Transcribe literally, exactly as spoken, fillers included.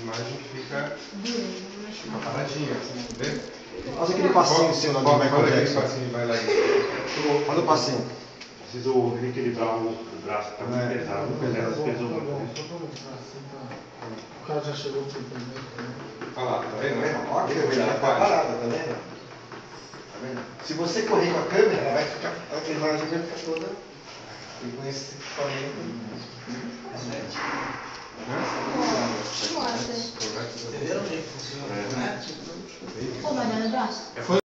imagem que fica, fica paradinha, vê? Faz aquele passinho seu lá do Michael Jackson. Passinho, vai lá. Faz o passinho. Preciso equilibrar o braço, tá muito É, pesado. muito pesado. Pesou Tá muito. bom, só pra mostrar assim, tá. O cara já chegou pro primeiro. Olha lá, tá vendo? Olha a câmera, ela tá parada, tá vendo? Tá vendo? Se você correr com a câmera, ela vai ficar, a imagem vai ficar toda. E com esse equipamento. Entenderam o jeito que funciona? É. Ô, Mariana, abraço.